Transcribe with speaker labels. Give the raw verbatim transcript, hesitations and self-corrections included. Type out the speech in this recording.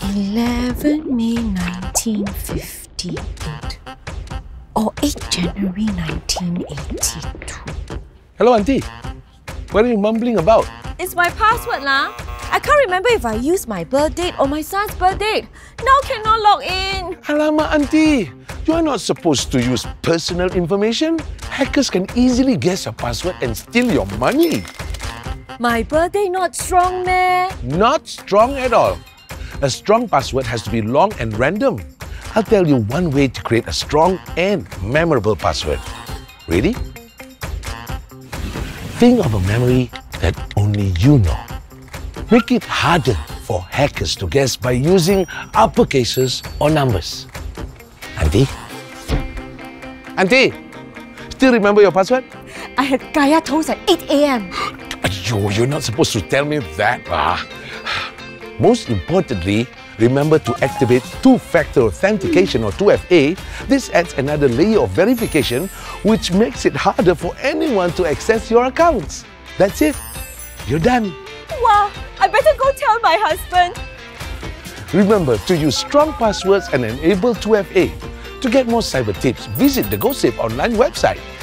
Speaker 1: eleven May nineteen fifty-eight or eighth January nineteen eighty-two.
Speaker 2: Hello, Auntie. What are you mumbling about?
Speaker 1: It's my password lah. I can't remember if I used my birth date or my son's birth date. Now cannot log in.
Speaker 2: Alamak, Auntie. You are not supposed to use personal information. Hackers can easily guess your password and steal your money.
Speaker 1: My birthday not strong, meh?
Speaker 2: Not strong at all. A strong password has to be long and random. I'll tell you one way to create a strong and memorable password. Ready? Think of a memory that only you know. Make it harder for hackers to guess by using uppercases or numbers. Auntie? Auntie? Still remember your password?
Speaker 1: I had kaya toast at eight A M
Speaker 2: Ayyo, you're not supposed to tell me that. Ah. Most importantly, remember to activate two-factor authentication or two F A. This adds another layer of verification which makes it harder for anyone to access your accounts. That's it. You're done.
Speaker 1: Wow, I better go tell my husband.
Speaker 2: Remember to use strong passwords and enable two F A. To get more cyber tips, visit the GoSafe online website.